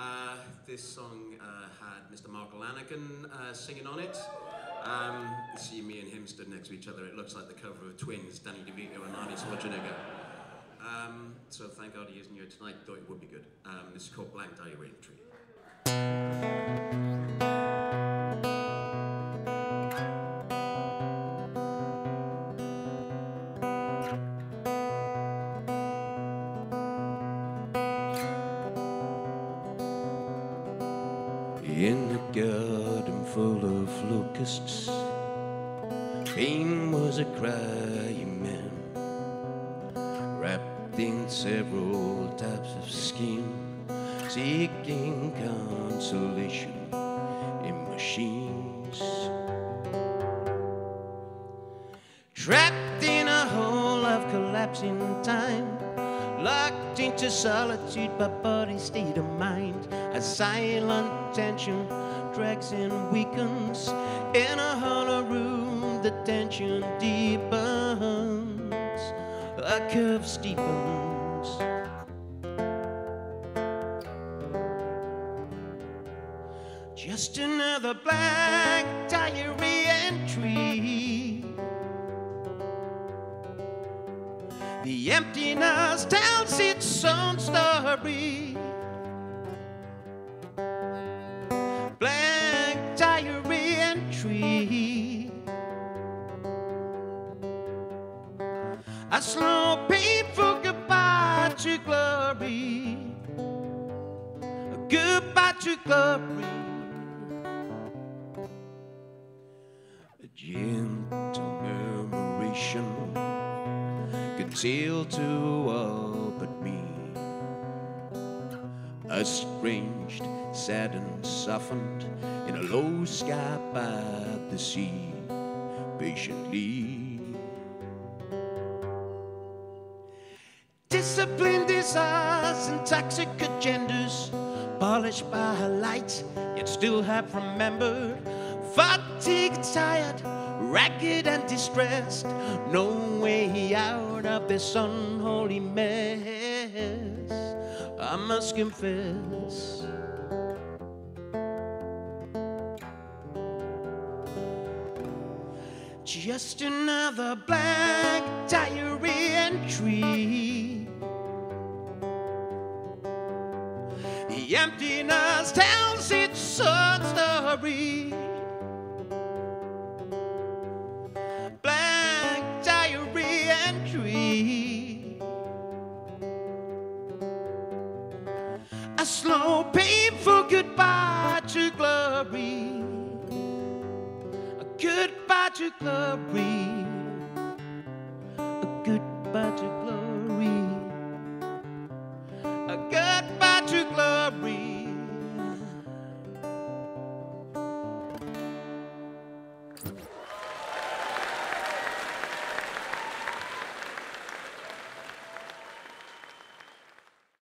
This song had Mr. Mark Lanigan singing on it. You see me and him stood next to each other. It looks like the cover of Twins, Danny DeVito and Arnie Schwarzenegger. So thank God he isn't here tonight. Thought it would be good. This is called Blank Diarrhea Tree. In the garden full of locusts, Pain was a crying man, wrapped in several types of skin, seeking consolation in machines. Trapped in a hole of collapsing time, locked into solitude by body state of mind. A silent tension drags and weakens. In a hollow room, the tension deepens. A curve steepens. Just another blank diary entry. The emptiness tells its own story. Blank diary entry. A slow, painful goodbye to glory. A goodbye to glory. A gentle murmuration could tell to all but me. Estranged, saddened, softened in a low sky by the sea, patiently. Disciplined desires and toxic agendas, polished by her light, yet still have remembered. Fatigued, tired, ragged and distressed, no way out of this unholy mess, I must confess. Just another blank diary entry. The emptiness tells its own story. Blank diary entry. A slow, painful goodbye to glory. A goodbye to glory.